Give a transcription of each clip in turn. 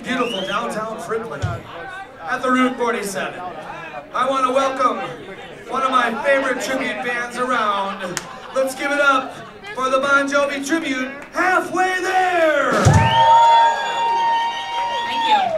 beautiful downtown Franklin at the Route 47. I want to welcome one of my favorite tribute bands around. Let's give it up for the Bon Jovi tribute, Halfway There! Thank you.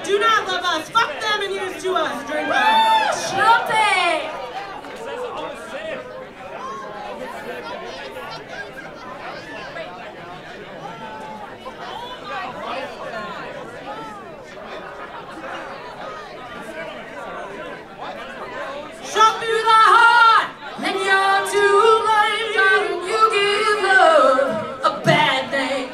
do not love us. Fuck them and here's to us. Drink up. Trumpet! Shot through the heart, and you're to blame. Darling, you give love a bad name.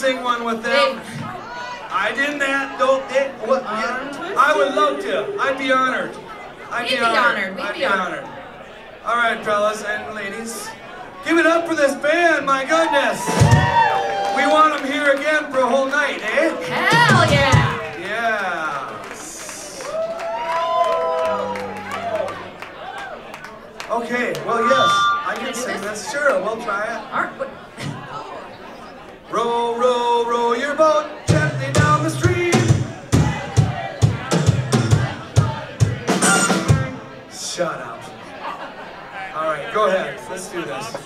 sing one with them? I didn't that. Don't. What? Yeah. I would love to. I'd be honored. I'd be honored. All right, fellas and ladies, give it up for this band. My goodness. We want them here again for a whole night, eh? Hell yeah. Yeah. Okay. Well, yes. I can sing this. Sure, we'll try it. All right. Row, row, row your boat gently down the stream. Shut up. All right, go ahead. Let's do this.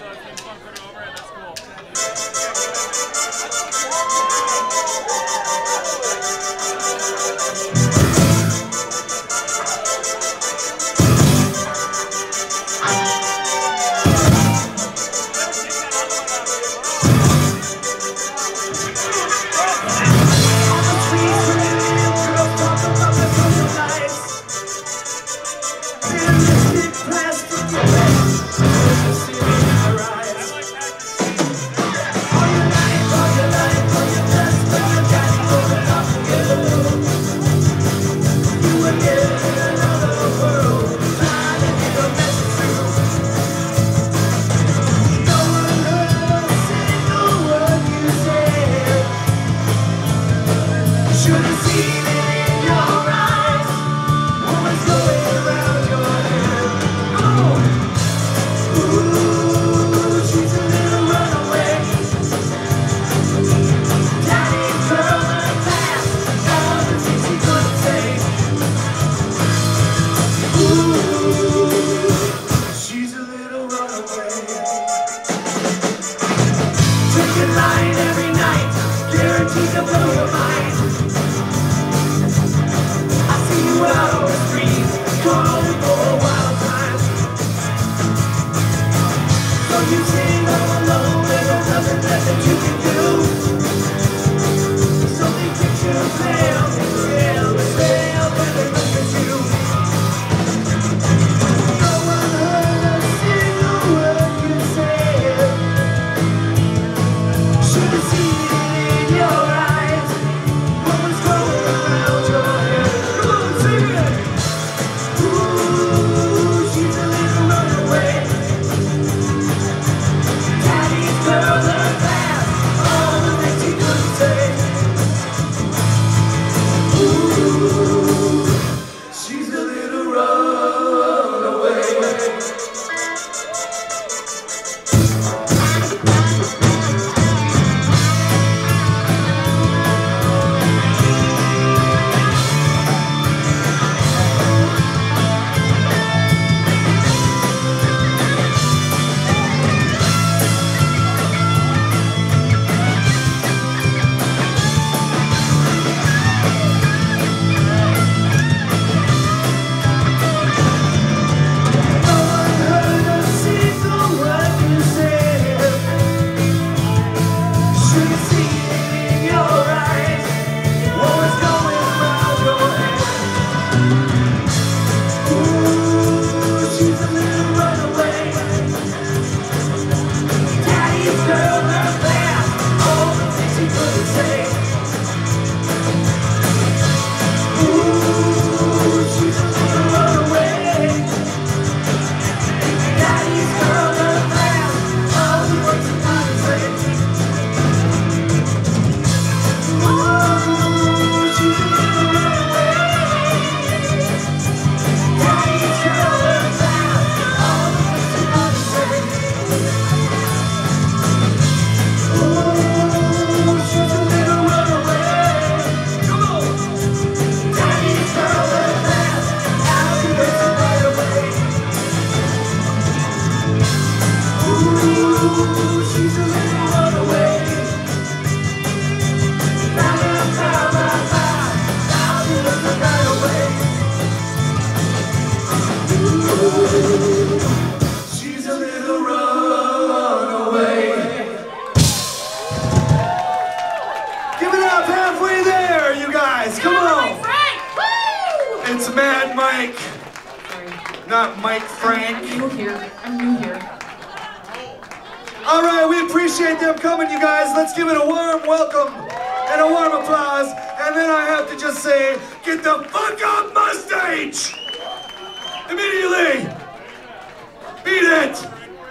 I'm new here. All right, we appreciate them coming, you guys. Let's give it a warm welcome and a warm applause. And then I have to just say, get the fuck off my stage! Immediately! Beat it!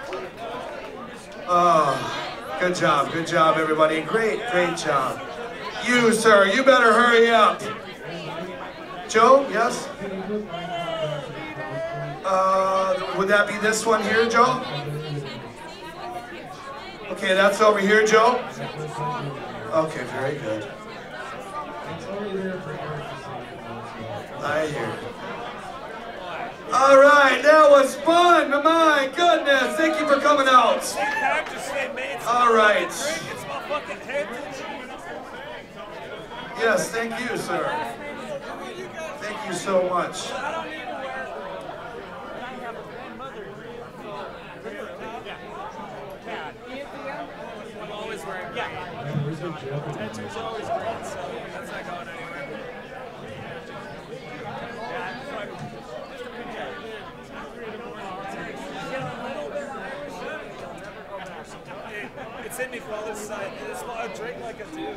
Oh, good job, everybody. Great job. You, sir, you better hurry up. Joe, yes? Would that be this one here, Joe? Okay, that's over here, Joe? Okay, very good. I hear. All right, that was fun. My goodness, thank you for coming out. All right. Yes, thank you, sir. Thank you so much. Always wearing green. Tattoos always green, so that's not going anywhere. It's in me for all this side. I drink like a dude.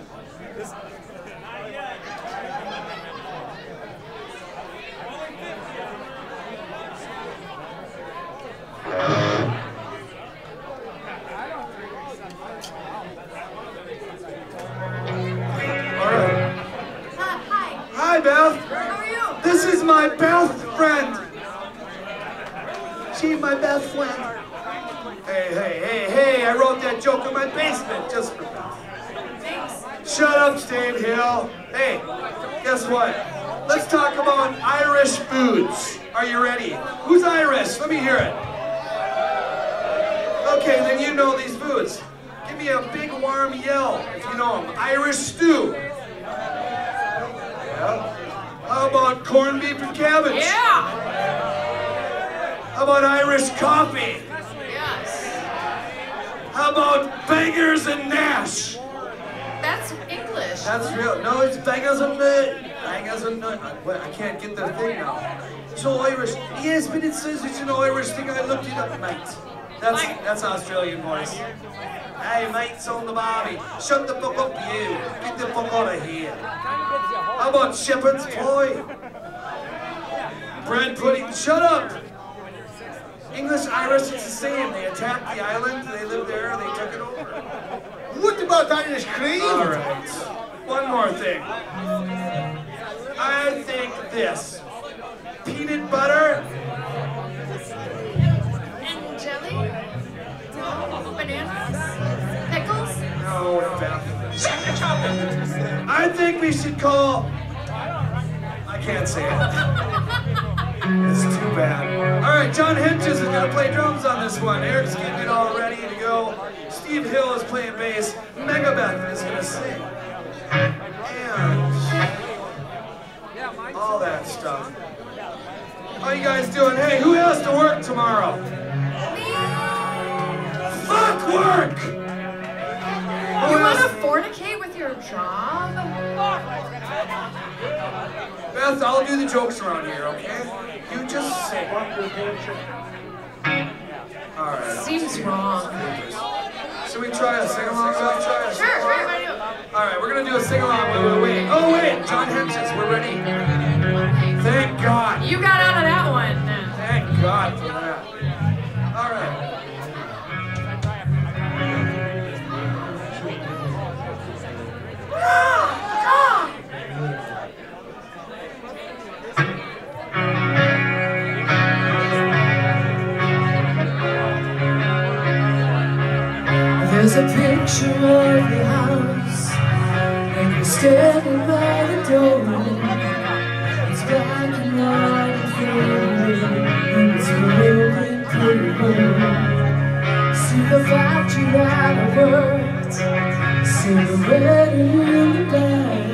Hi, Beth. How are you? This is my best friend. She's my best friend. Hey, I wrote that joke in my basement just for Beth. Thanks. Shut up, Steve Hill. Hey, guess what? Let's talk about Irish foods. Are you ready? Who's Irish? Let me hear it. Okay, then you know these foods. Give me a big warm yell if you know them. Irish stew. How about corned beef and cabbage? Yeah. How about Irish coffee? Yes. How about bangers and Nash? That's English. That's real. No, it's bangers and bangers and I can't get the thing now. So Irish. Yes, but it says it's an Irish thing. I looked it up, mate. That's Australian voice. Hey, mates on the barbie. Shut the fuck up, you. Get the fuck out of here. How about shepherd's pie? Bread pudding. Shut up. English, Irish, it's the same. They attacked the island. They lived there. They took it over. What about Irish cream? All right. One more thing. I think this. Peanut butter. And jelly? Bananas? Pickles? No, Beth. I think we should call... I can't say it. It's too bad. All right, John Henches is going to play drums on this one. Eric's getting it all ready to go. Steve Hill is playing bass. Megabeth is going to sing. And all that stuff. How you guys doing? Hey, who has to work tomorrow? Fuck work! You want to fornicate with your job? Beth, I'll do the jokes around here, okay? You just sing. Alright. Seems wrong. Should we try a sing-along? Sure, what do you do? Alright, we're gonna do a sing-along. Wait. Oh, wait! John Henches, we're ready. Thank God. You got out of that one. Thank God for that. Alright. There's a picture of your house, and you're standing by the door. It's black and white and faded, and it's broken pretty. See the factory that I worked, silhouetted in the back.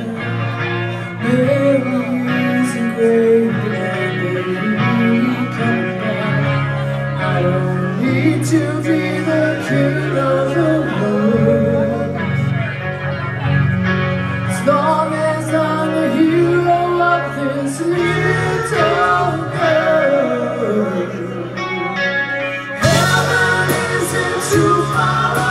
Memories engraved and baby coming back. I don't need to be the king of the world, as long as I'm the hero of this little girl. Heaven isn't too far away.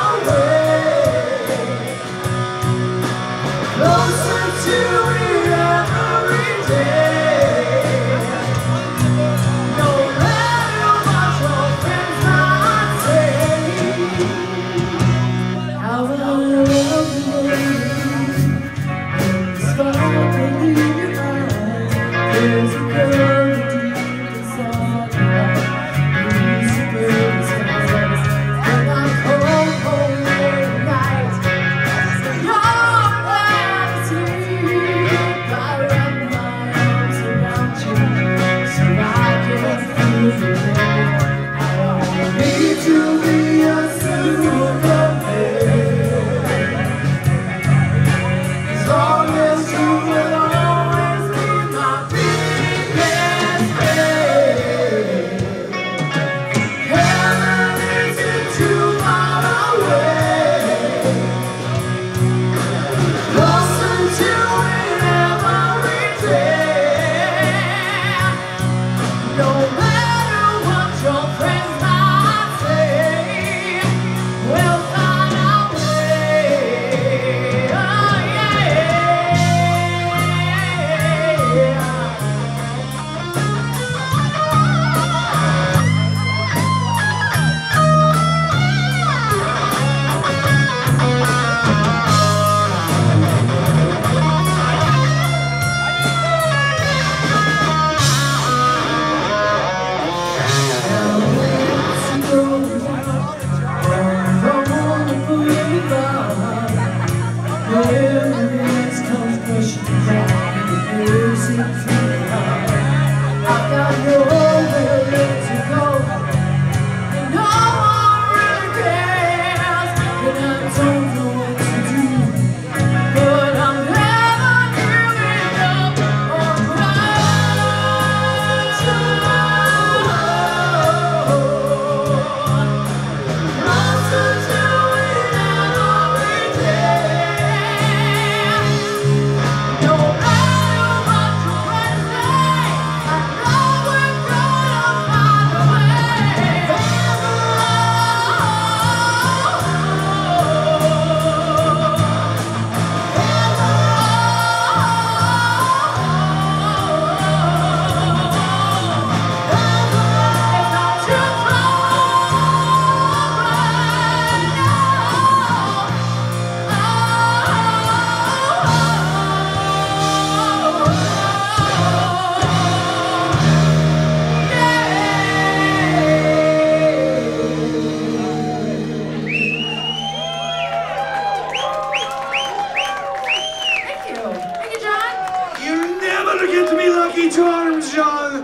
Lucky Charms, John!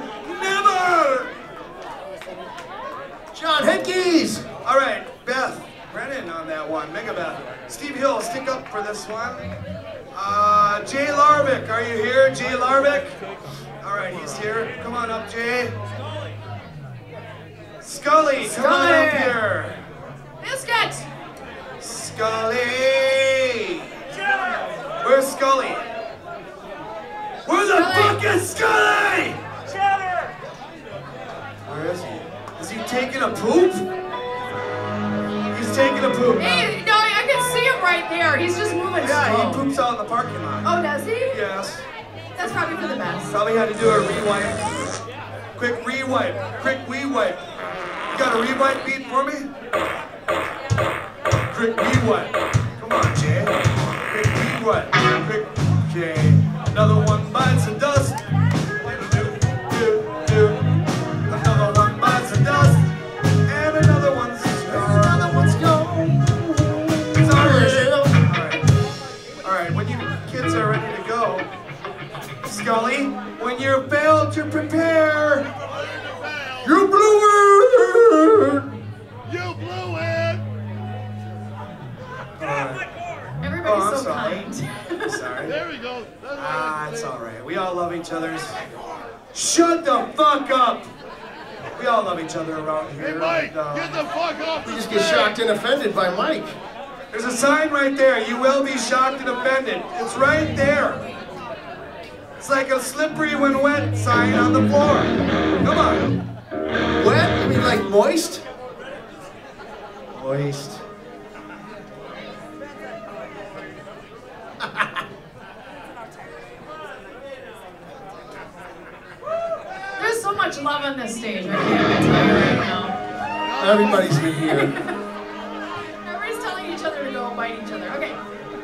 Never! John Hickey's! All right, Beth, Brennan on that one, Megabeth. Steve Hill, stick up for this one. Jay Larvick, are you here? Jay Larvick? All right, he's here. Come on up, Jay. Scully, come on up here. Biscuit! Scully! Where's Scully? Where the fuck is Scully? Cheddar! Where is he? Is he taking a poop? He's taking a poop. Hey, no, I can see him right there. He's just moving Yeah, slow. he poops out in the parking lot. Oh, does he? Yes. That's probably for the best. Probably had to do a rewipe. Quick rewipe. Quick rewipe. You got a rewipe beat for me? Quick rewipe. Come on, Jay. Quick rewipe. Quick, Jay. Another one bites the dust. Do. Another one bites the dust. And another one's gone. Another one's gone. All right, when you kids are ready to go, Scully, when you're failed to prepare, you blew it! You blew it! Everybody's I'm so sorry. kind. Sorry. There we go. That's It's all right. We all love each other's. Shut the fuck up! We all love each other around here. Hey, Mike, and, get the fuck off We the just get stage. shocked and offended by Mike. There's a sign right there. You will be shocked and offended. It's right there. It's like a slippery when wet sign on the floor. Come on. Wet? You mean like moist? Moist. much love on this stage. I can't tell you right now. Everybody's been here. Everybody's telling each other to go bite each other. Okay.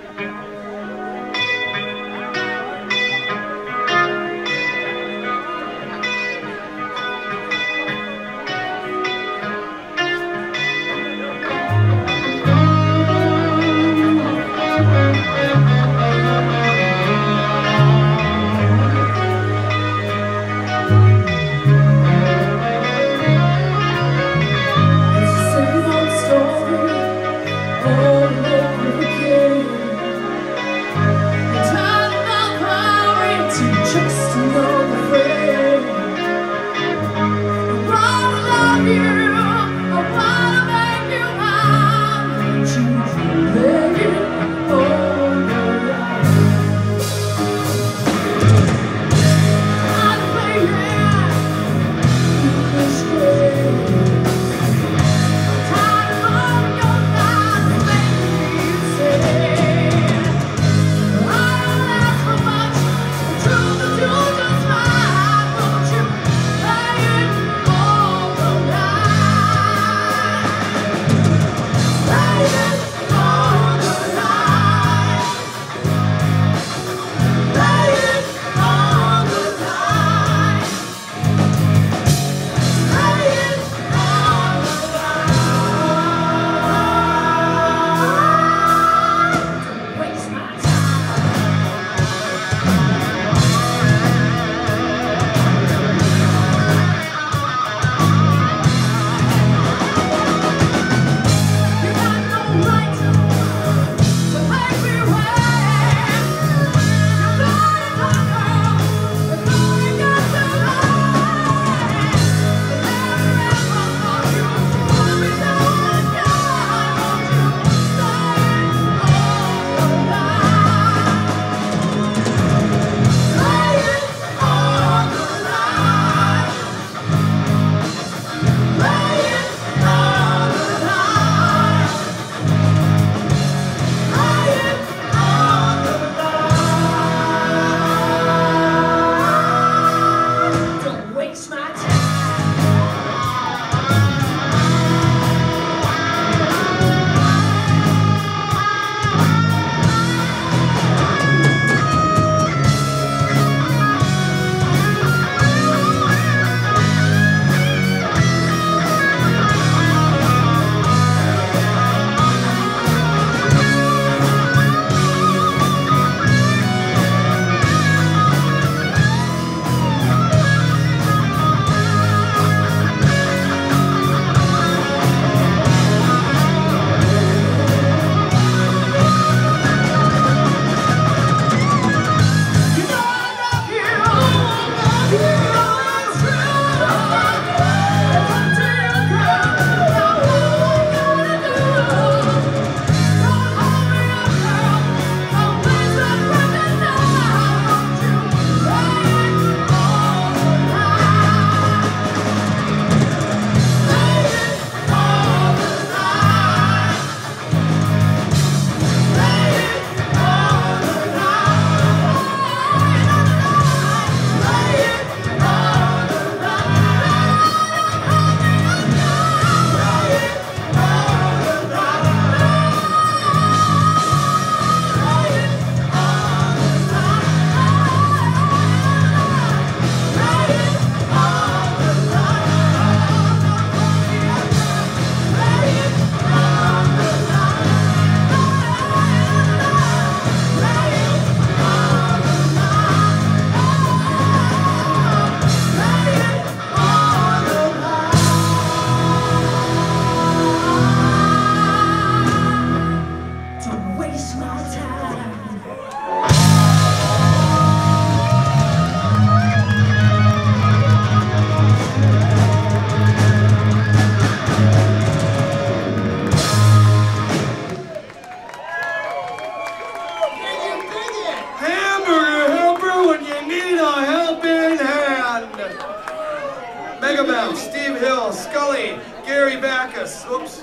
Megabell, Steve Hill, Scully, Gary Backus, oops.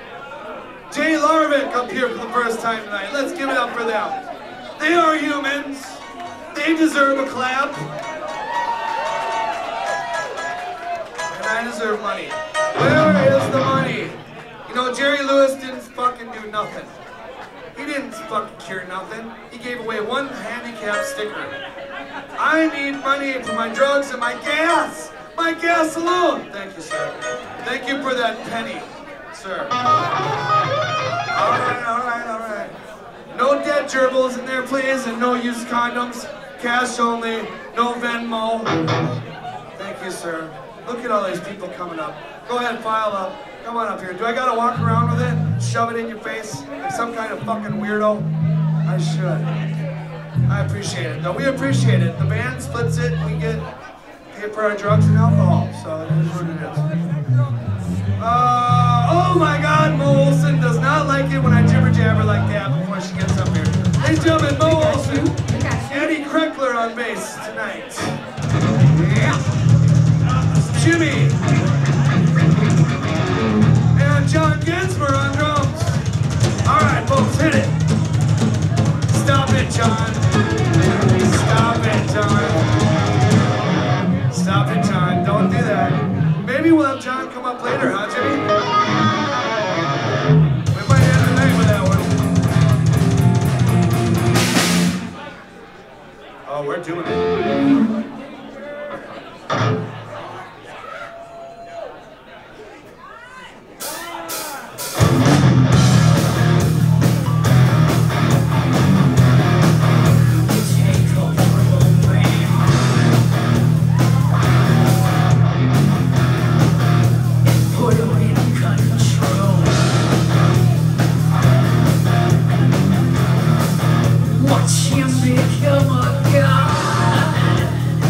Jay Larvick up here for the first time tonight. Let's give it up for them. They are humans. They deserve a clap. I deserve money. Where is the money? You know, Jerry Lewis didn't fucking do nothing. He didn't fucking cure nothing. He gave away one handicap sticker. I need money for my drugs and my gas. My gas alone. Thank you, sir. Thank you for that penny, sir. All right. No dead gerbils in there, please, and no used condoms. Cash only, no Venmo. Thank you, sir. Look at all these people coming up. Go ahead, file up. Come on up here. Do I gotta walk around with it? Shove it in your face? Like some kind of fucking weirdo? I should. I appreciate it, though. We appreciate it. The band splits it, we get paid for our drugs and alcohol, so it is what it is. Oh my God, Mo Olsen does not like it when I jibber jabber like that before she gets up here. Ladies and gentlemen, Mo Olsen, Eddie Kreckler on bass tonight. Yeah. Jimmy. And John Gensmer on drums. All right, folks, hit it. Stop it, John. Stop it, John. Stop it, John. Don't do that. Maybe we'll have John come up later, huh, Jimmy? We might end the night with that one. Oh, we're doing it. Watch him become a god.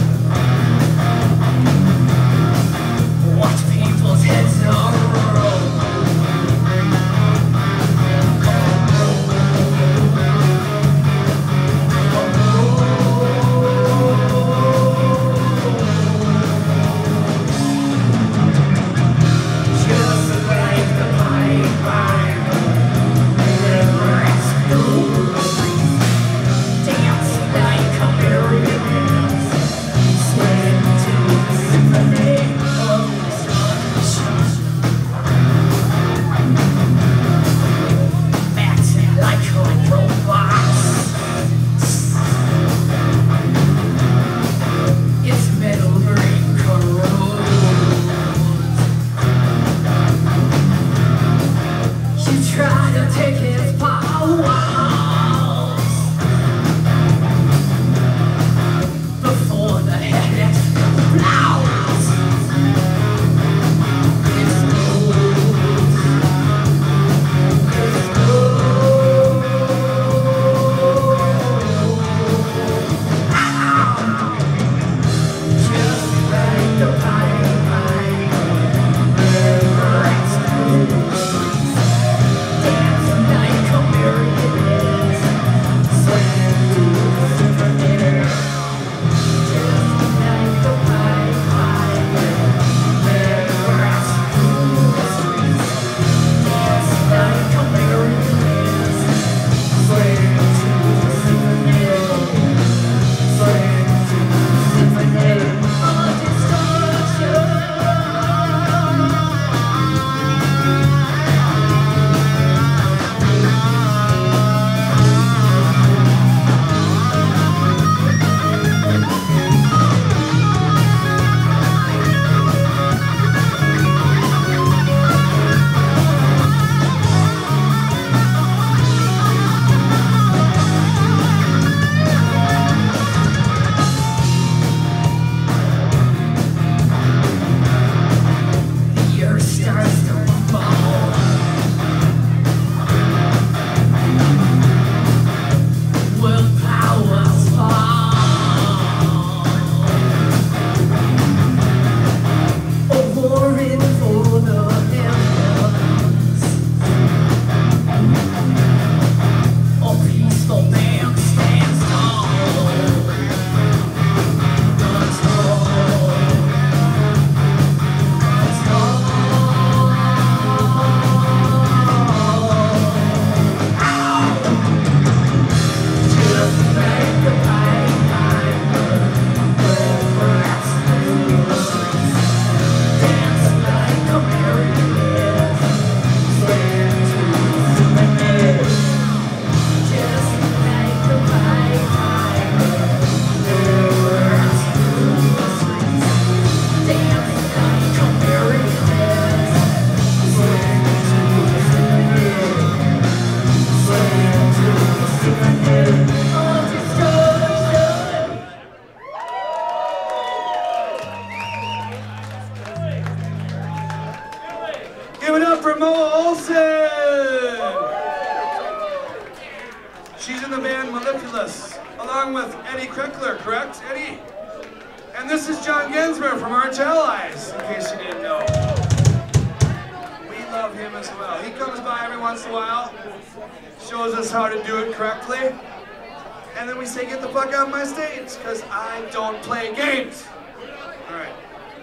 Kreckler, correct, Eddie? And this is John Gensmer from Arch Allies, in case you didn't know. We love him as well. He comes by every once in a while, shows us how to do it correctly, and then we say, get the fuck out of my stage, because I don't play games. All right.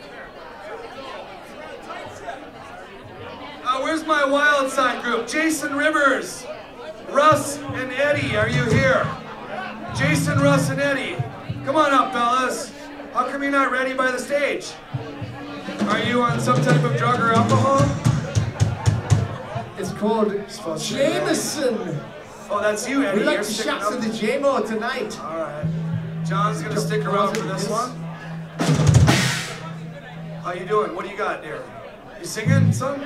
Where's my wild side group? Jason Rivers, Russ, and Eddie, are you here? Jason, Russ, and Eddie. Come on up, fellas. How come you're not ready by the stage? Are you on some type of drug or alcohol? It's called Jameson. Oh, that's you, Eddie. We like You're the sticking shots up. of the J-Mo tonight. All right. John's gonna stick around for this one. How you doing? What do you got there? You singing, son?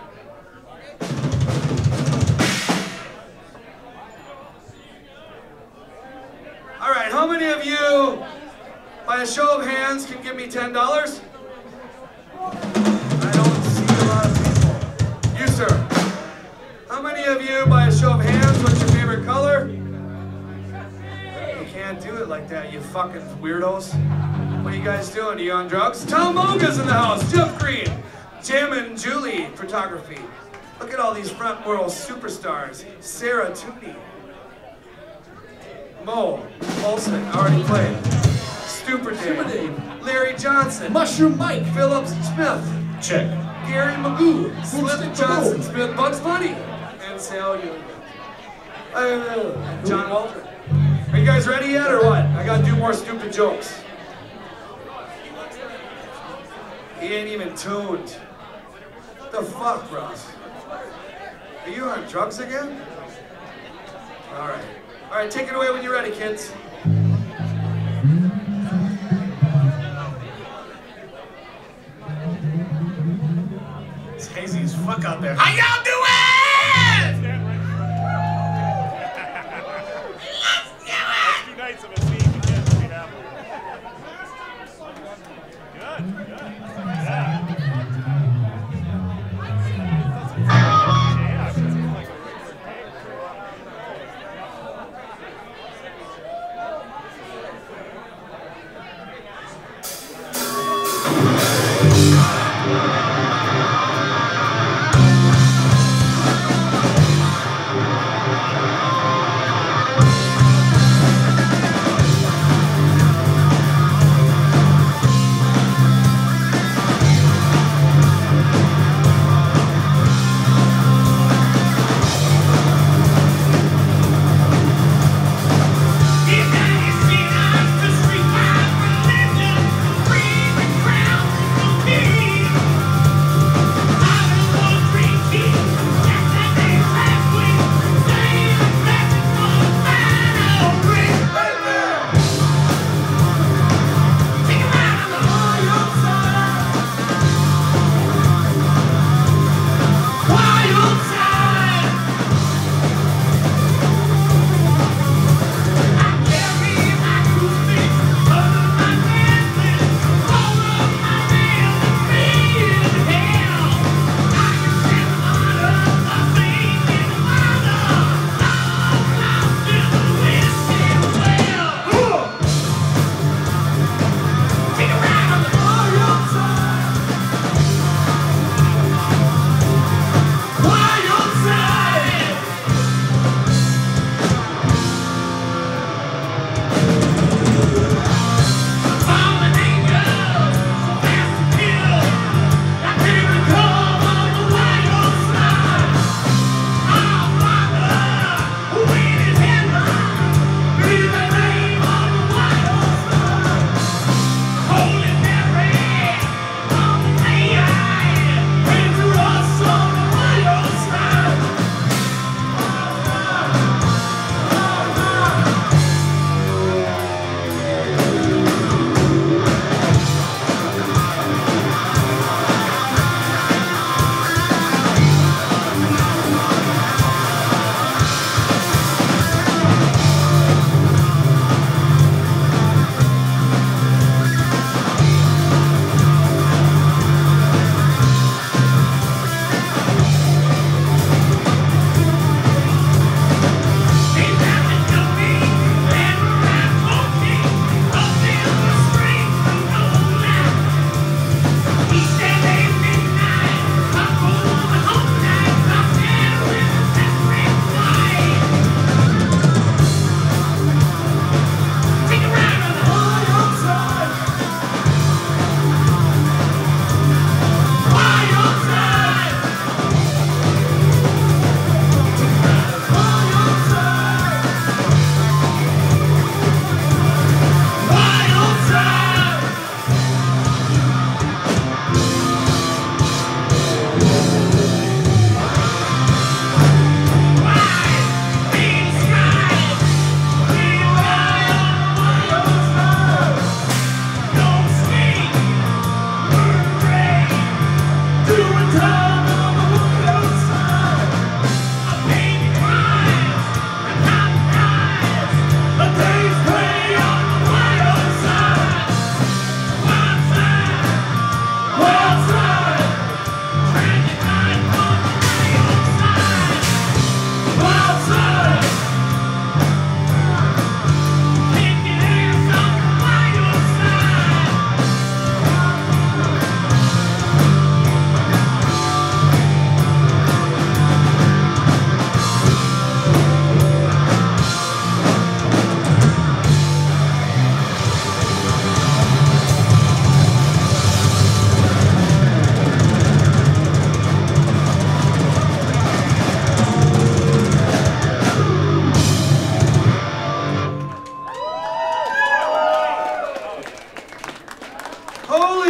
All right, how many of you, by a show of hands, can give me $10? I don't see a lot of people. You, sir. How many of you, by a show of hands, what's your favorite color? You can't do it like that, you fucking weirdos. What are you guys doing? Are you on drugs? Tom Moga's in the house. Jeff Green. Jim and Julie photography. Look at all these front world superstars. Sarah Tooney. Mo Olsen, already played. Stupid Dave. Larry Johnson. Mushroom Mike. Phillips Smith. Check. Gary Magoo. Slim Johnson Smith. Bugs Bunny. And Sal Union. John Waldron. Are you guys ready yet or what? I gotta do more stupid jokes. He ain't even tuned. What the fuck, Ross? Are you on drugs again? All right. All right, take it away when you're ready, kids. It's hazy as fuck out there. How y'all doing? That's 2 nights of a scene. You can't be happy. Good, good. Yeah.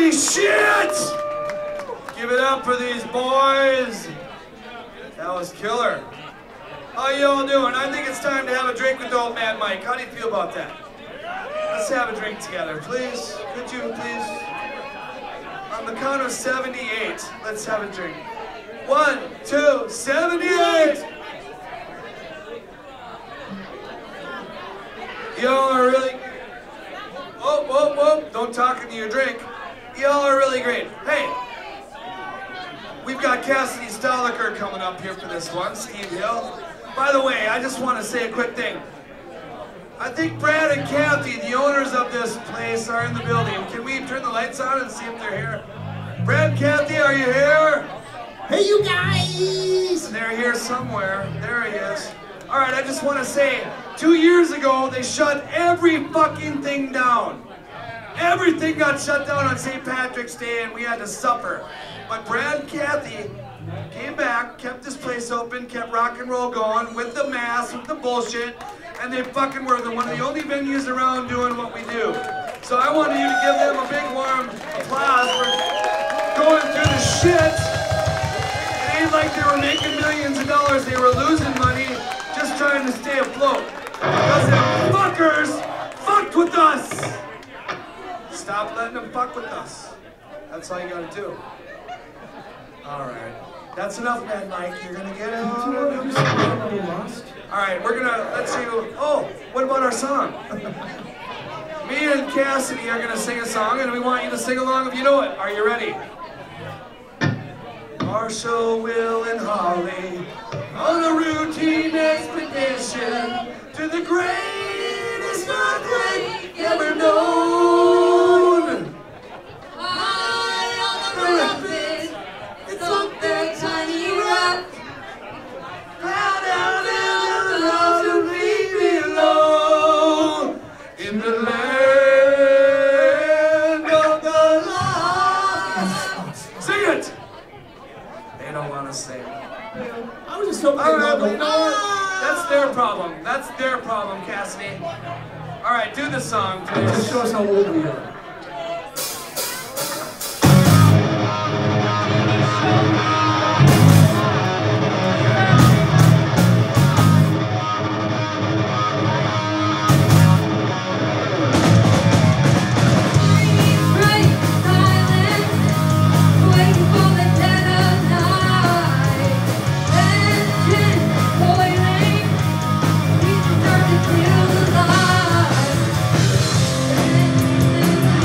Holy shit! Give it up for these boys. That was killer. How y'all doing? I think it's time to have a drink with old man Mike. How do you feel about that? Let's have a drink together, please. Could you, please? On the count of 78, let's have a drink. 1, 2, 78! Y'all are really... Whoa, whoa, whoa, don't talk into your drink. Y'all are really great. Hey, we've got Cassidy Stoliker coming up here for this one, Steve Hill. By the way, I just want to say a quick thing. I think Brad and Kathy, the owners of this place, are in the building. Can we turn the lights on and see if they're here? Brad and Kathy, are you here? Hey, you guys! They're here somewhere. There he is. All right, I just want to say, 2 years ago, they shut every fucking thing down. Everything got shut down on St. Patrick's Day, and we had to suffer. But Brad and Kathy came back, kept this place open, kept rock and roll going with the mask, with the bullshit, and they fucking were one of the only venues around doing what we do. So I wanted you to give them a big warm applause for going through the shit. It ain't like they were making millions of dollars, they were losing money, just trying to stay afloat. Because them fuckers fucked with us. Stop letting them fuck with us. That's all you gotta do. All right. That's enough, Mad Mike. You're gonna get it. All right, we're gonna, let's see. Oh, what about our song? Me and Cassidy are gonna sing a song, and we want you to sing along if you know it. Are you ready? Marshall, Will, and Holly on a routine expedition to the greatest earthquake ever known. High on the rapids, it's on their tiny raft. Down to leave below in the land of the lost. Sing it! They don't want to sing. I was just hoping All right, but you know what? That's their problem. That's their problem, Cassidy. All right, do the song, Just please. show us how old we are. Right silent, waiting for the dead of night. Engine boiling, we deserve to feel alive.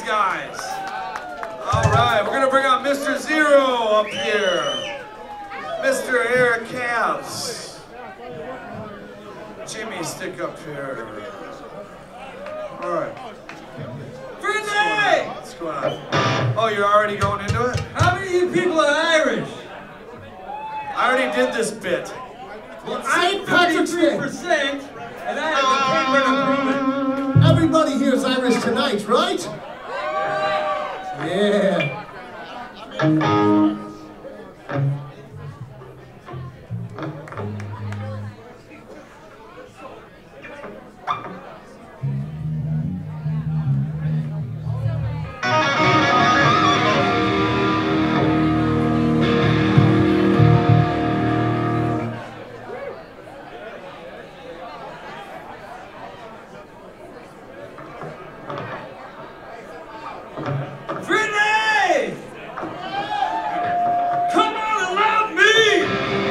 guys. All right, we're gonna bring out Mr. Zero up here. Mr. Eric Calves. Jimmy, stick up here. All right. Brittany! What's going on? Oh, you're already going into it? How many of you people are Irish? I already did this bit. Well, I'm 53%, and I have the paper to prove it. Everybody here is Irish tonight, right? Yeah. Brittany! Come on and love me!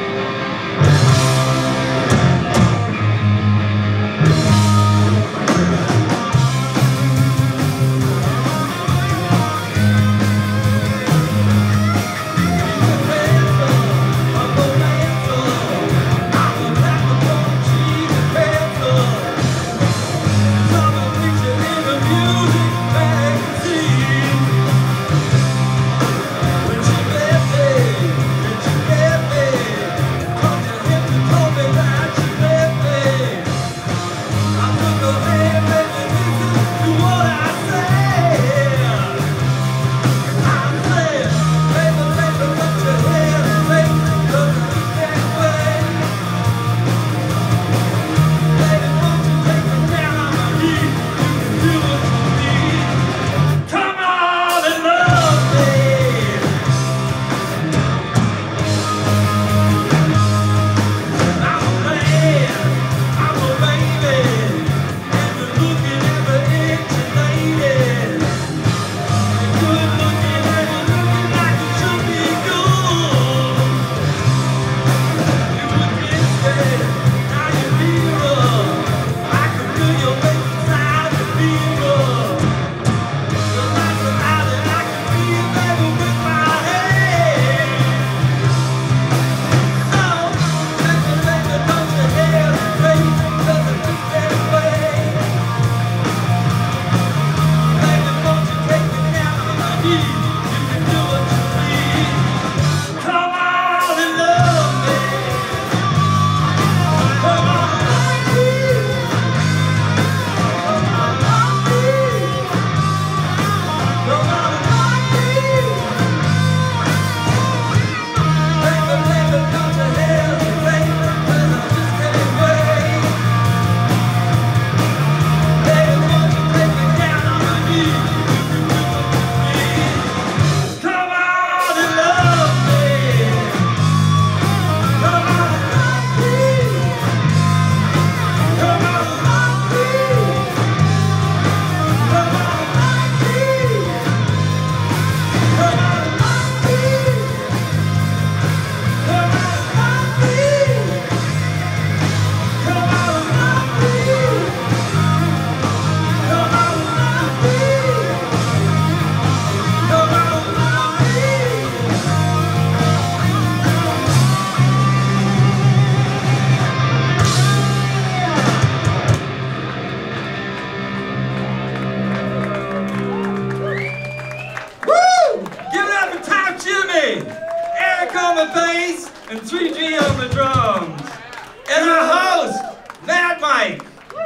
on the bass and 3G on the drums. And our host, Mad Mike.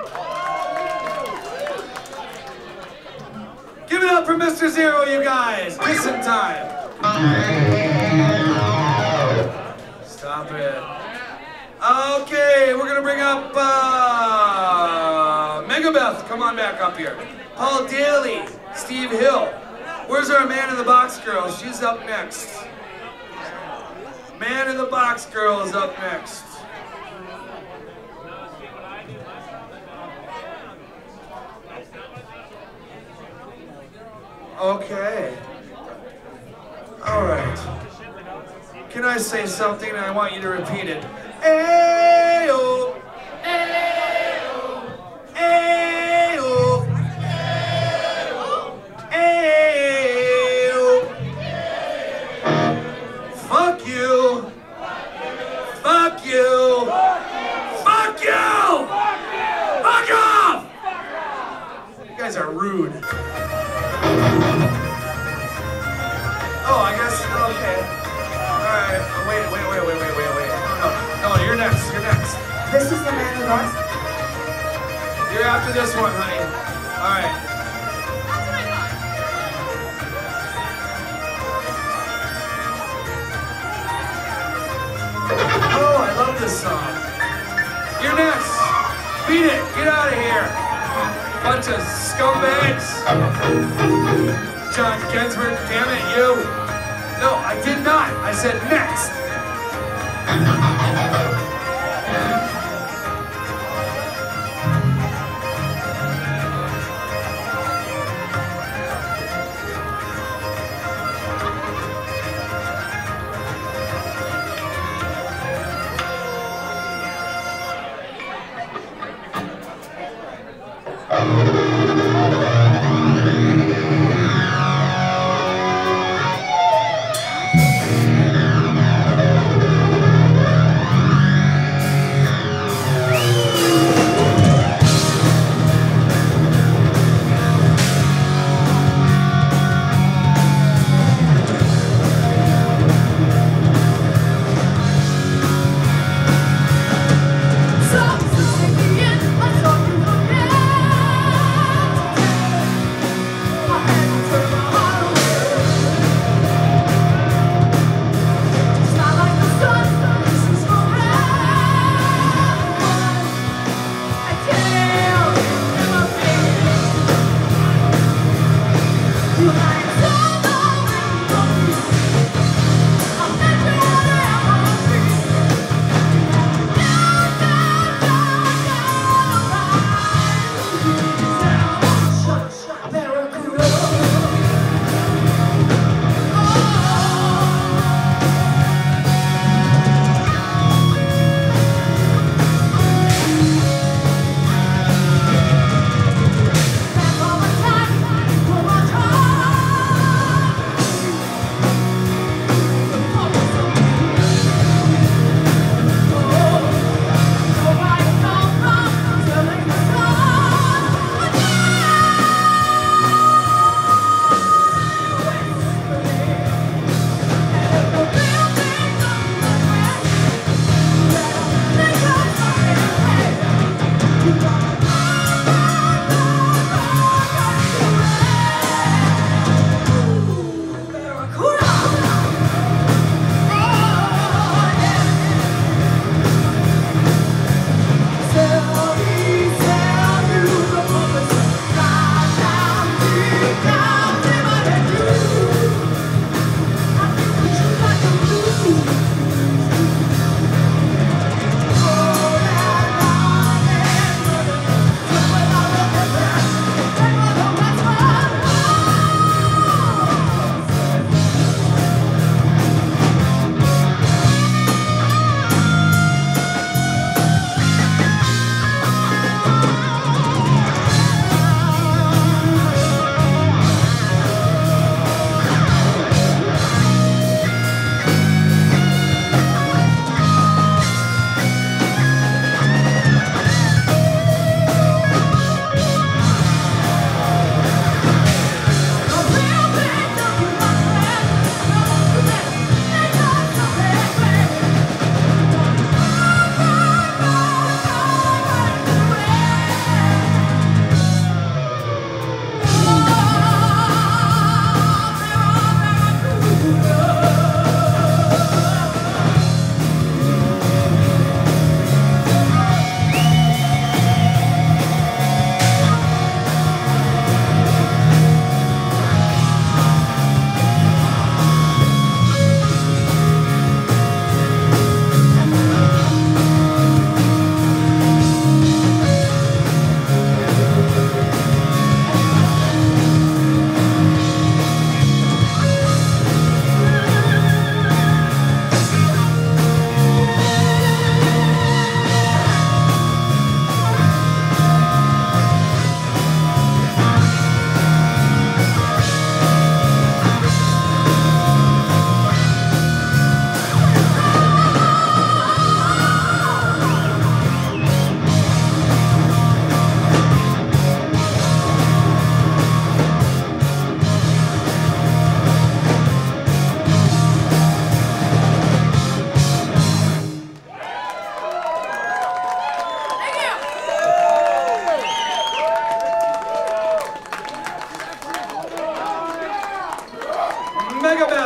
Give it up for Mr. Zero, you guys. Kissing time. Stop it. Okay, we're gonna bring up Megabeth. Come on back up here. Paul Daly, Steve Hill. Where's our Man in the Box girl? She's up next. Man in the Box girl is up next. Okay. All right. Can I say something and I want you to repeat it? Ayo. Ayo. Ayo. Ayo. next. Okay. All right. Wait. No, you're next. You're next. This is the man who lost. You're after this one, honey. All right. Oh, I love this song. You're next. Beat it. Get out of here. Bunch of scumbags. John Gensburg, damn it, you. No, I did not. I said next.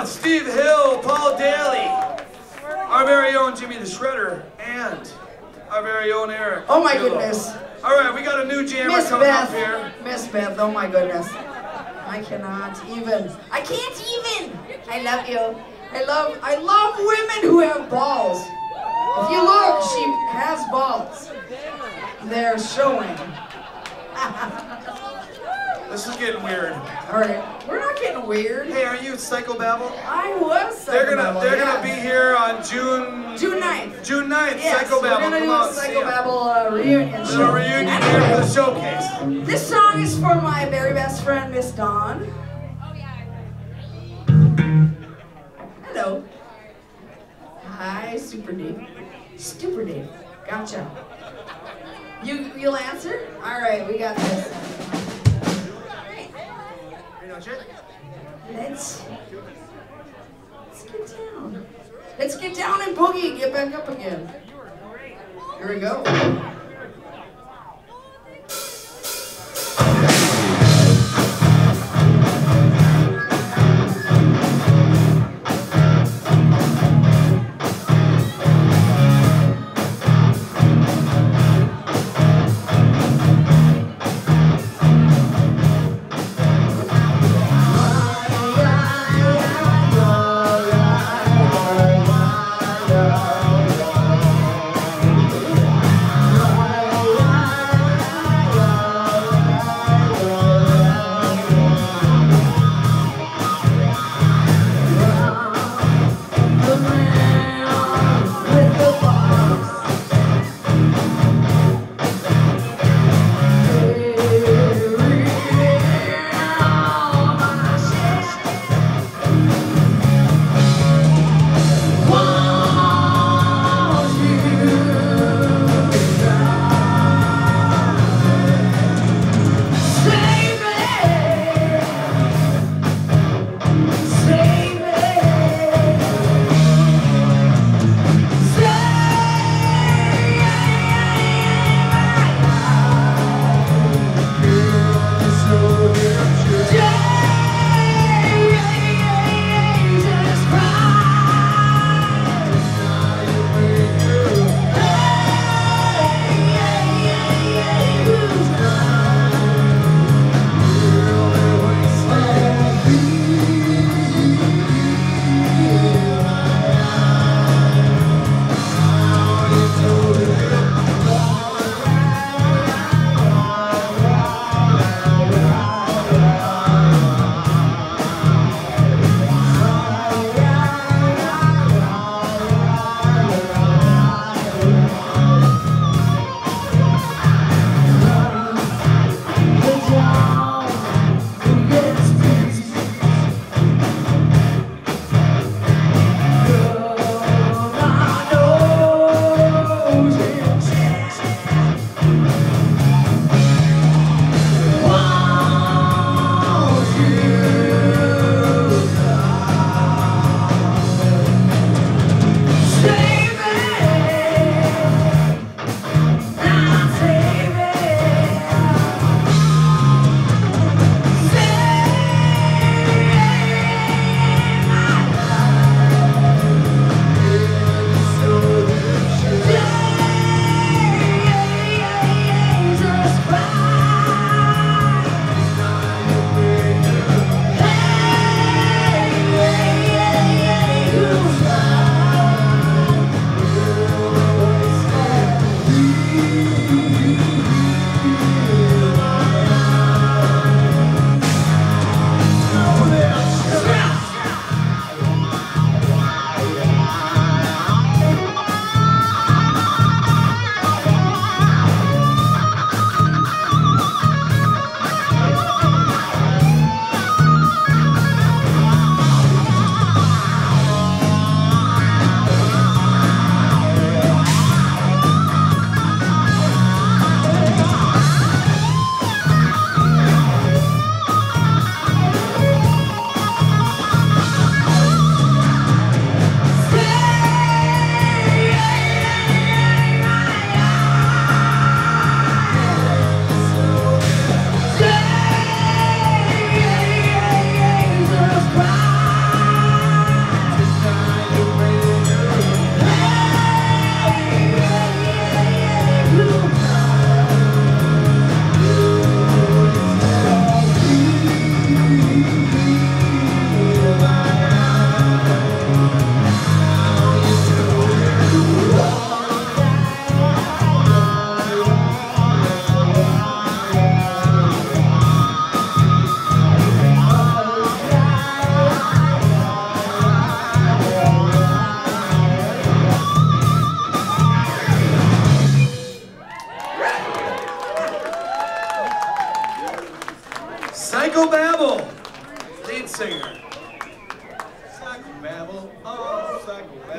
Beth, Steve Hill, Paul Daly, our very own Jimmy the Shredder, and our very own Eric. Oh my Bigelow. goodness. All right, we got a new jammer Miss coming Beth. up here. Miss Beth, oh my goodness. I cannot even. I can't even. I love you. I love women who have balls. If you look, she has balls. They're showing. This is getting weird. All right, we're not getting weird. Hey, are you Psychobabble? I was. They're gonna Psychobabble, be yes. here on June 9th. June 9th. Yes, Psychobabble, we're gonna come do out a and see 'em. Psychobabble reunion Little show. reunion here for the showcase. This song is for my very best friend, Miss Dawn. Hello. Hi, Super Dave. Super Dave. Gotcha. You'll answer? All right, we got this. Let's get down. Let's get down and boogie. Get back up again. Here we go. Yeah.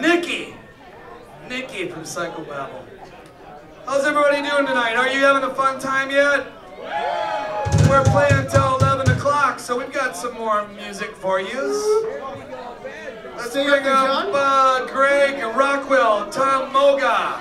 Nikki. Nikki from Psychobabble. How's everybody doing tonight? Are you having a fun time yet? We're playing until 11 o'clock, so we've got some more music for you. Let's bring up Greg Rockwell, Tom Moga,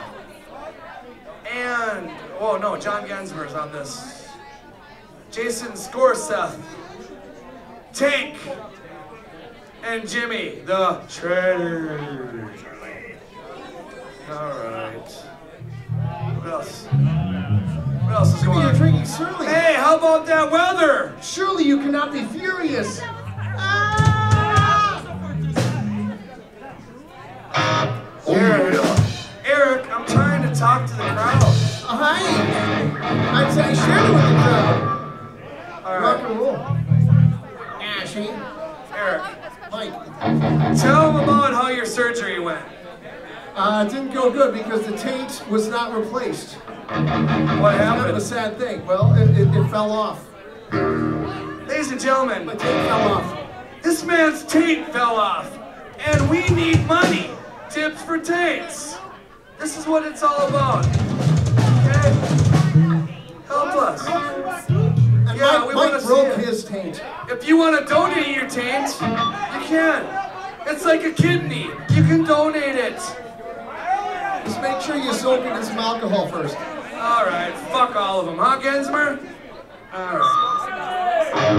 and, oh no, John Gensmer's on this. Jason Scorseth, Tank, and Jimmy, the Trader. All right. What else? What else is going on? You're drinking Surly. Hey, how about that weather? Surely you cannot be furious. Eric, I'm trying to talk to the crowd. Hi. I shared it with the crowd. All Rock right. and roll. Ashy. Eric, Mike. tell them about how your surgery went. It didn't go good because the taint was not replaced. What Kind of a happened? sad thing. Well, it fell off. Ladies and gentlemen, The taint fell off. this man's taint fell off, and we need money. Tips for taints. This is what it's all about. Okay? Help us. And Yeah, we wanna Mike see broke it. his taint. If you want to donate your taint, you can. It's like a kidney. You can donate it. Just make sure you soak it in some alcohol first. All right, fuck all of them, huh, Gensmer? All right.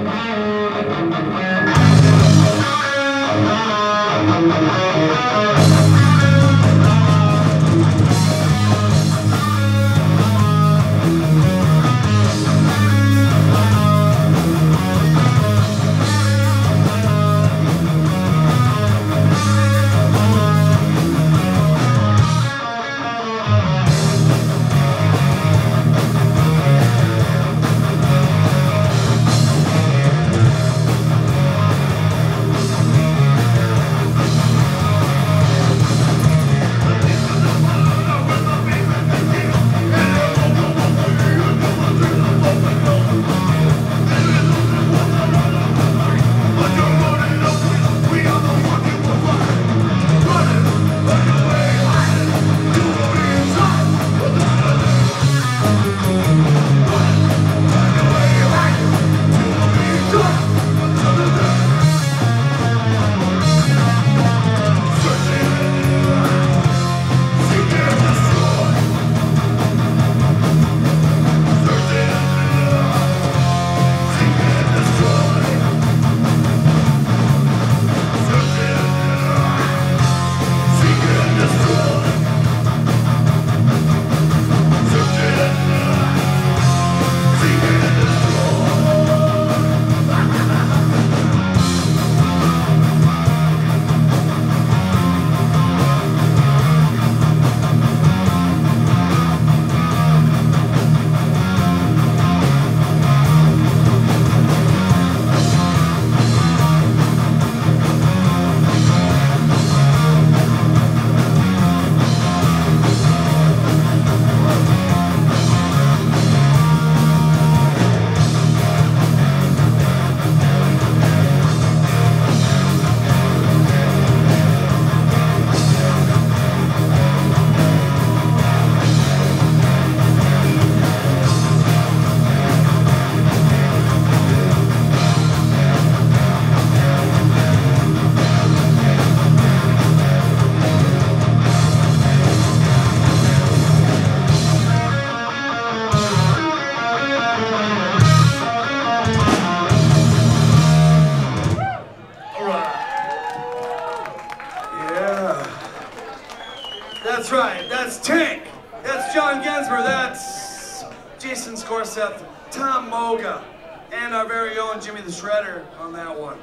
That's right, that's Tank. That's John Gensmer. That's Jason Scorseth, Tom Moga, and our very own Jimmy the Shredder on that one.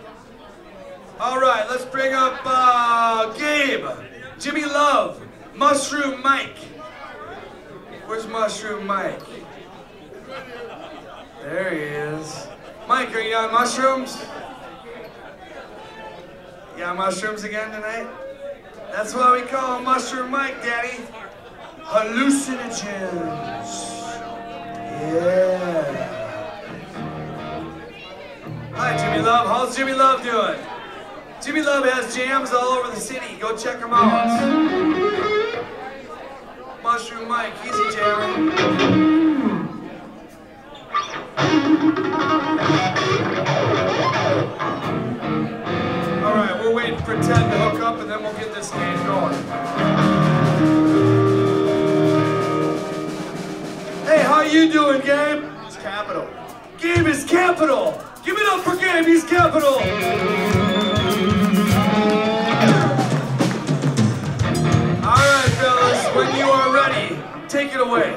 All right, let's bring up Gabe, Jimmy Love, Mushroom Mike. Where's Mushroom Mike? There he is. Mike, are you on mushrooms? You on mushrooms again tonight? That's why we call him Mushroom Mike, Daddy. Hallucinogens. Yeah. Hi, Jimmy Love. How's Jimmy Love doing? Jimmy Love has jams all over the city. Go check him out. Mushroom Mike, he's a jammer. All right, we're waiting for Ted to hook up and then we'll get this game going. Hey, how you doing, Gabe? It's capital. Gabe is capital. Give it up for Gabe, he's capital. All right, fellas, when you are ready, take it away.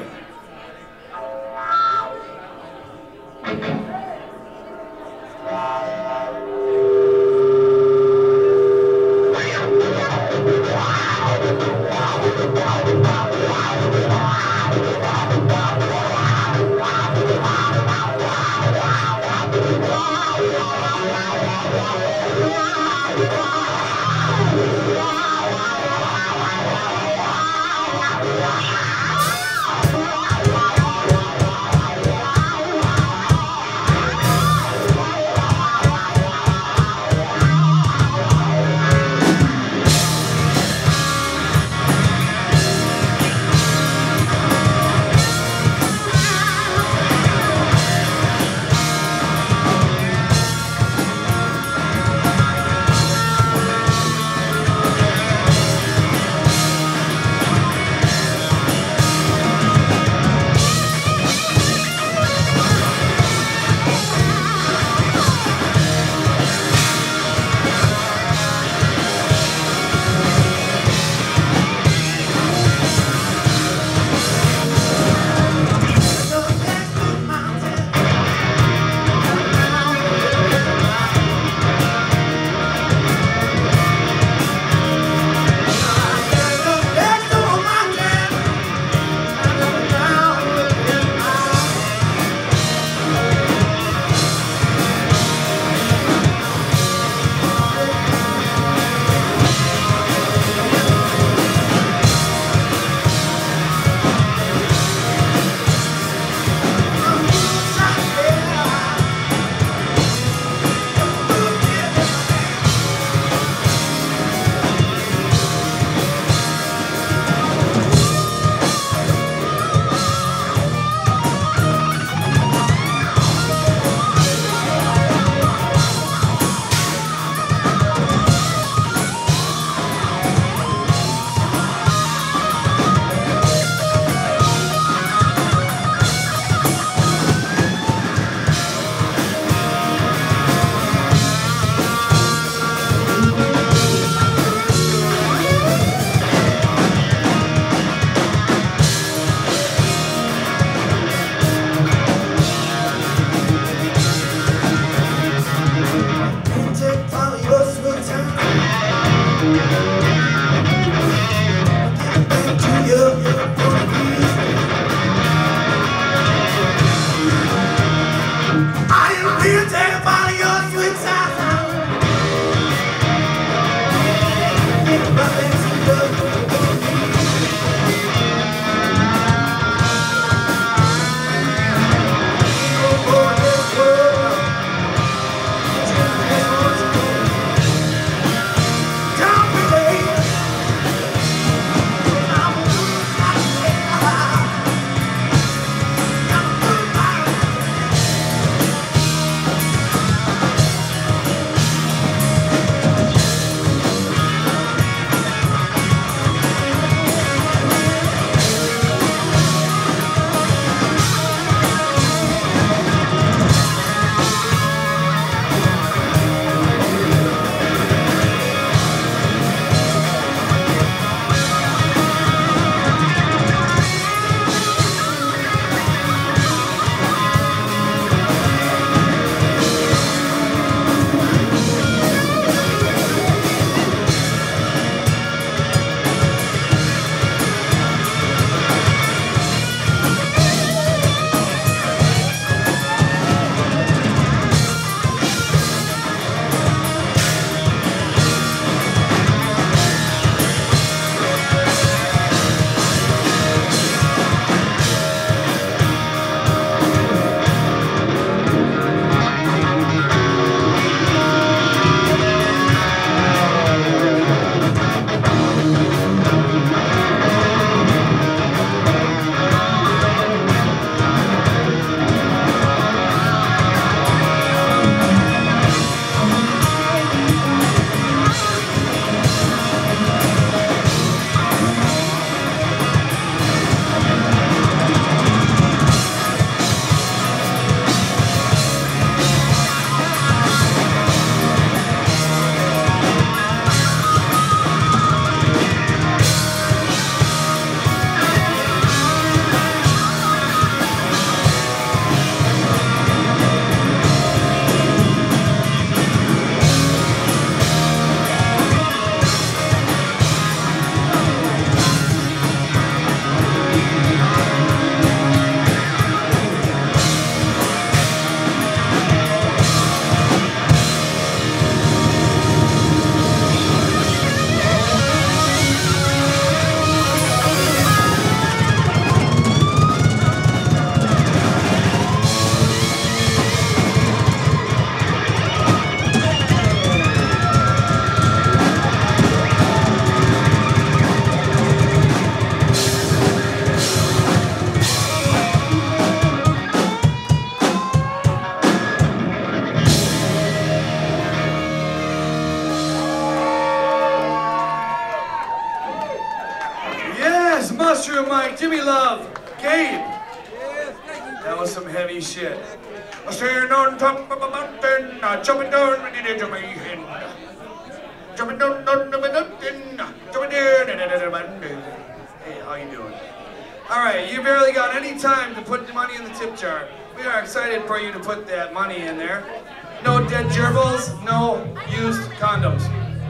Jimmy Love, Gabe. That was some heavy shit. I'm standing on top of a mountain, jumping down into my hand. Jumping down the mountain, jumping down. Hey, how you doing? All right, you barely got any time to put the money in the tip jar. We are excited for you to put that money in there. No dead gerbils, no used condoms.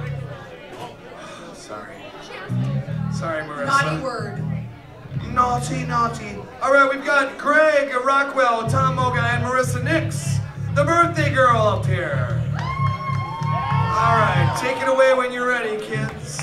Sorry. Sorry, Marissa. Naughty word. Naughty, naughty. All right, we've got Greg Rockwell, Tom Moga, and Marissa Nix, the birthday girl up here. All right, take it away when you're ready, kids.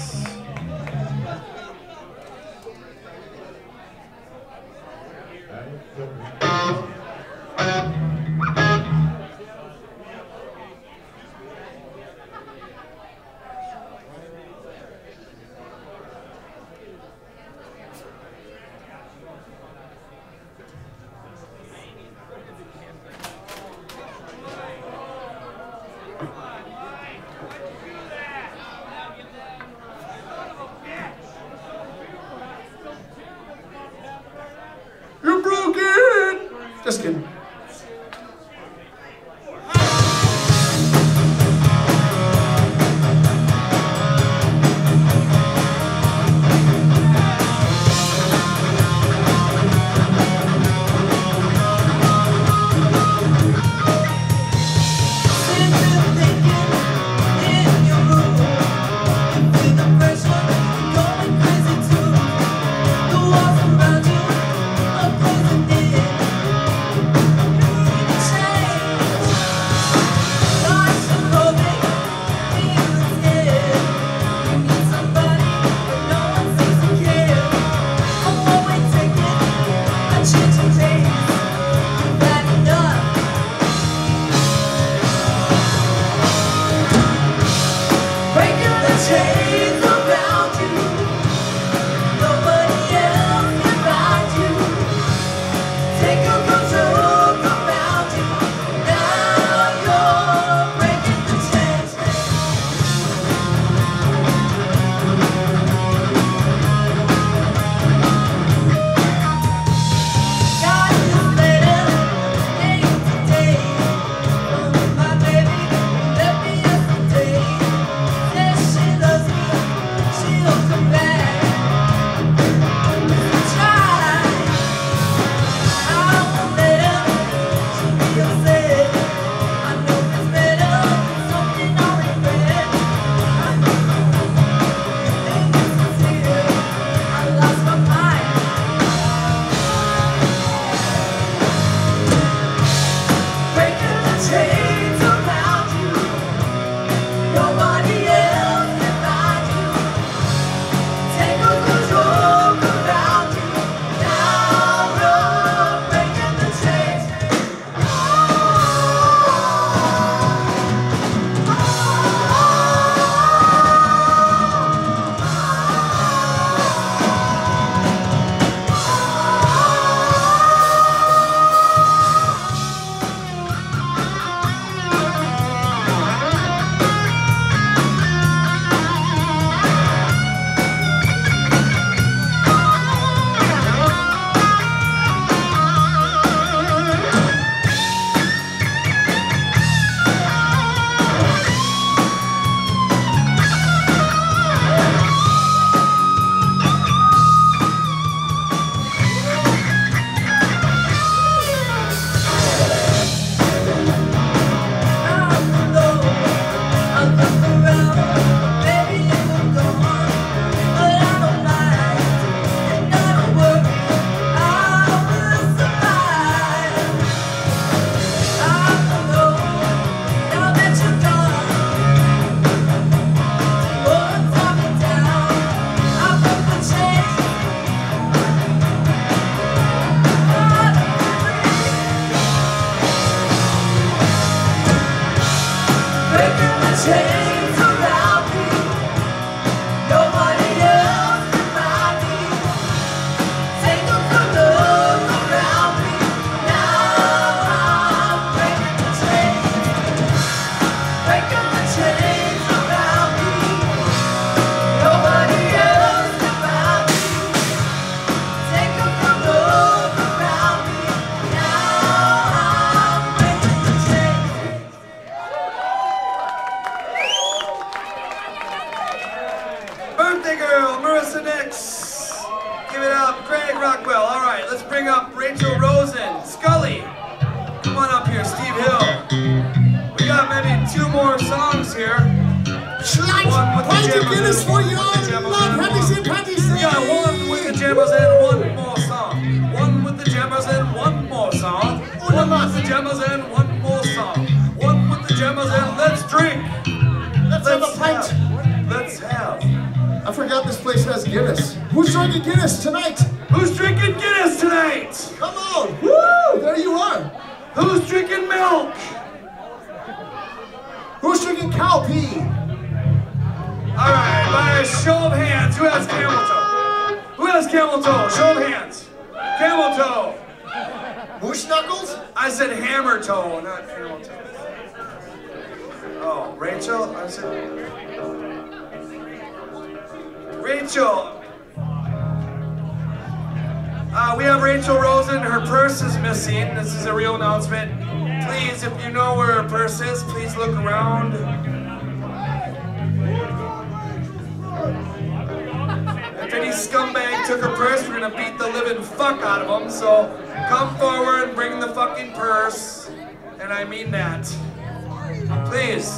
You broke it! Just kidding. Take Guinness for you all. Love, happy St. Patrick's Day. We got one with the jammers and one more song. One with the jammers and one more song. One with the jammers and one more song. One with the jammers and let's drink. Let's have a pint. Let's have. I forgot this place has Guinness. Who's drinking Guinness tonight? Who's drinking Guinness tonight? Come on. Woo! There you are. Who's drinking milk? Who's drinking cow pee? All right, by a show of hands, who has camel toe? Who has camel toe? Show of hands. Camel toe. Moose knuckles? I said hammer toe, not camel toe. Oh, Rachel? I said... Rachel. We have Rachel Rosen. Her purse is missing. This is a real announcement. Please, if you know where her purse is, please look around. If any scumbag took her purse, we're gonna beat the living fuck out of them. So come forward and bring the fucking purse. And I mean that. Please.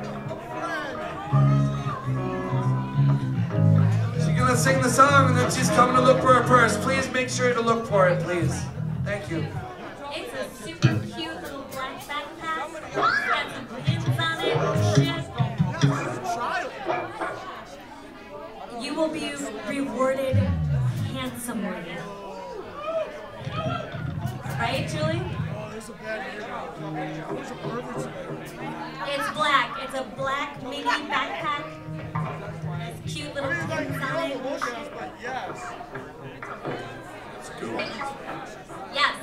She's gonna sing the song and then she's coming to look for her purse. Please make sure to look for it, please. Thank you. It's a super cute little black backpack. It's got some pins on it and shit. You will be rewarded handsomely. Right, Julie? It's black. It's a black mini backpack. Has cute little pins on it. Yes.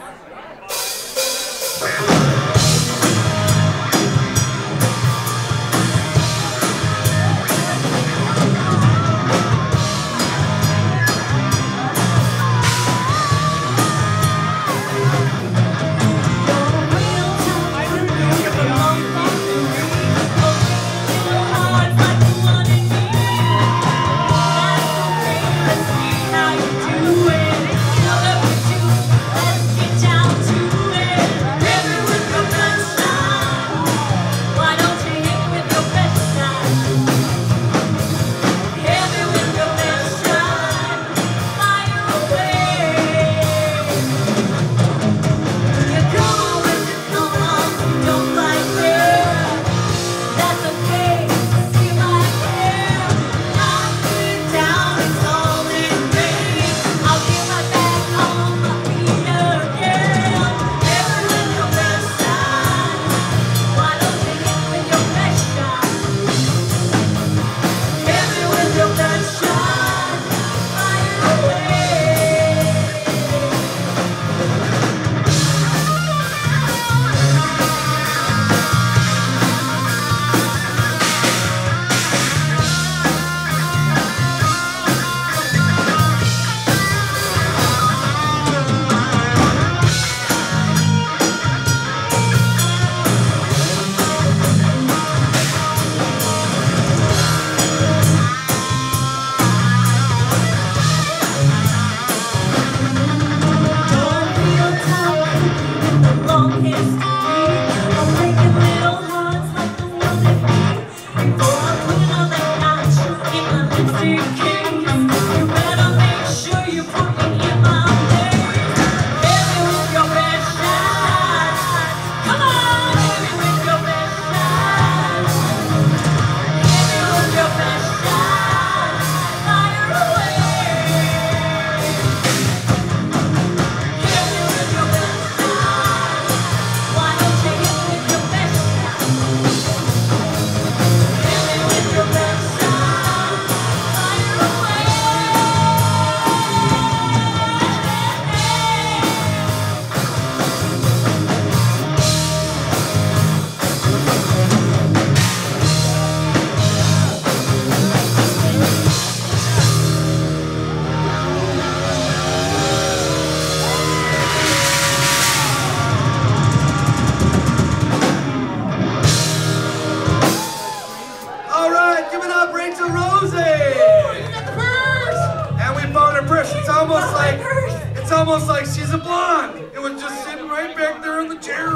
It's almost like she's a blonde. It was just sitting right back there in the chair.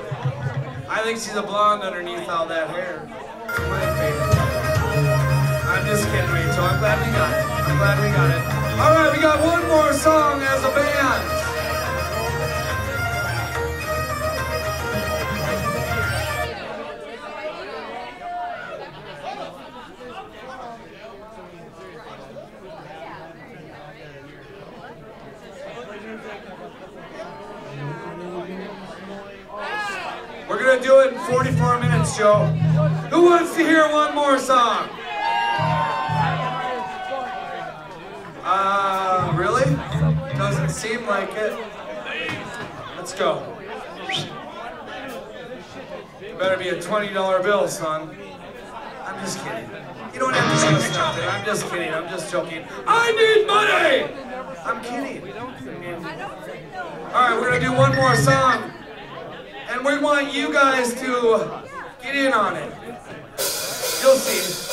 I think she's a blonde underneath all that hair. My favorite. I'm just kidding, Rachel. I'm glad we got it. I'm glad we got it. All right, we got one more song as a band. We're gonna do it in 44 minutes, Joe. Who wants to hear one more song? Really? Doesn't seem like it. Let's go. It better be a $20 bill, son. I'm just kidding. You don't have to give us nothing. I'm just kidding. I'm just joking. I need money! I'm kidding. All right, we're gonna do one more song. And we want you guys to get in on it. You'll see.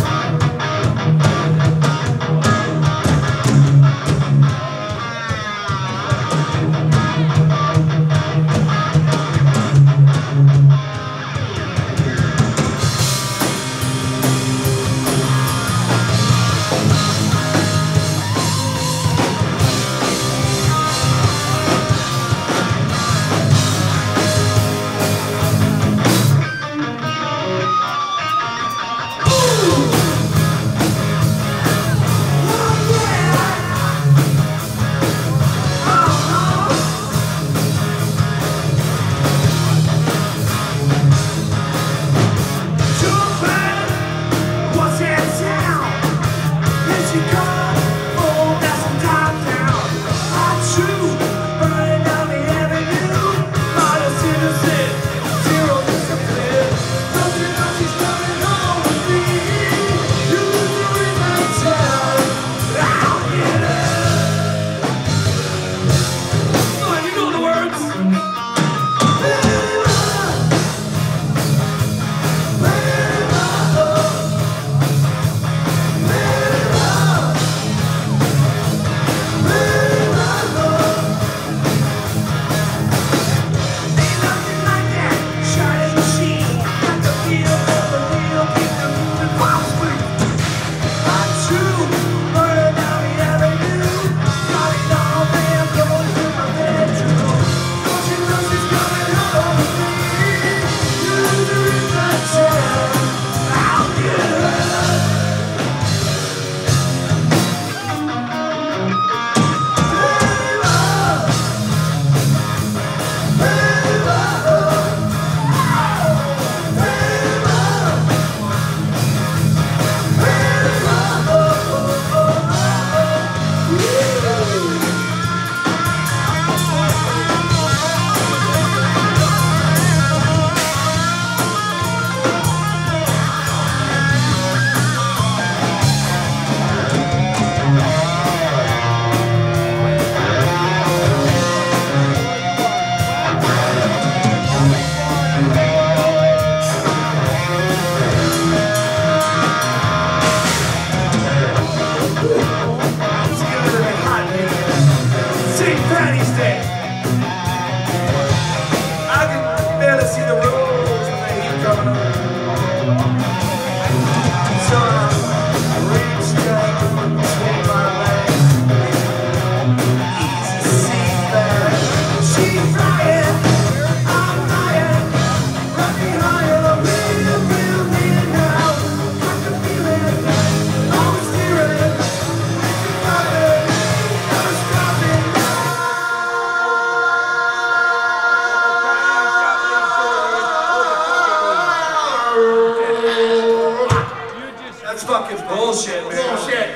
Bullshit, man. Bullshit.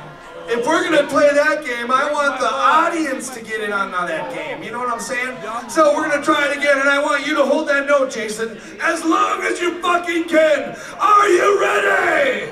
If we're gonna play that game, I want the audience to get in on that game. You know what I'm saying? So we're gonna try it again, and I want you to hold that note, Jason, as long as you fucking can. Are you ready?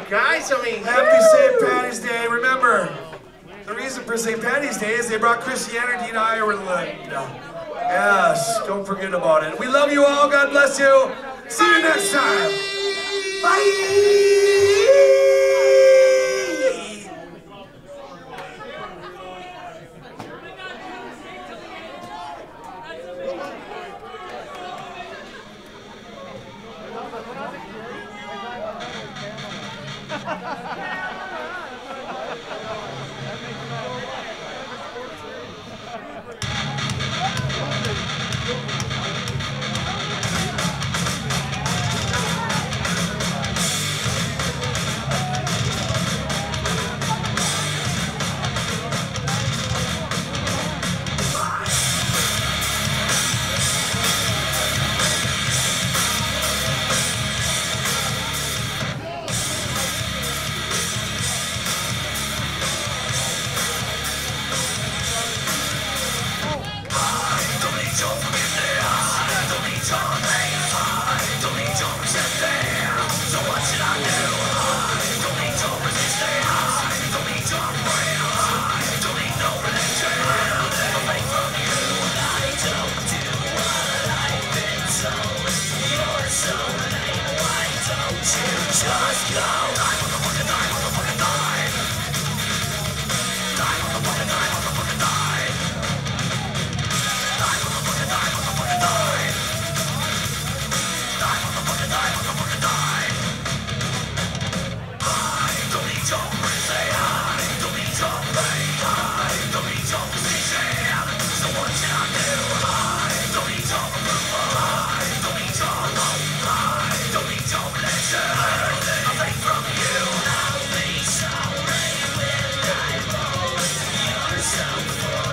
guys. I mean, Happy St. Patty's Day. Remember, the reason for St. Patty's Day is they brought Christianity to Ireland. Yes, don't forget about it. We love you all. God bless you. See you next time. Bye. Just go.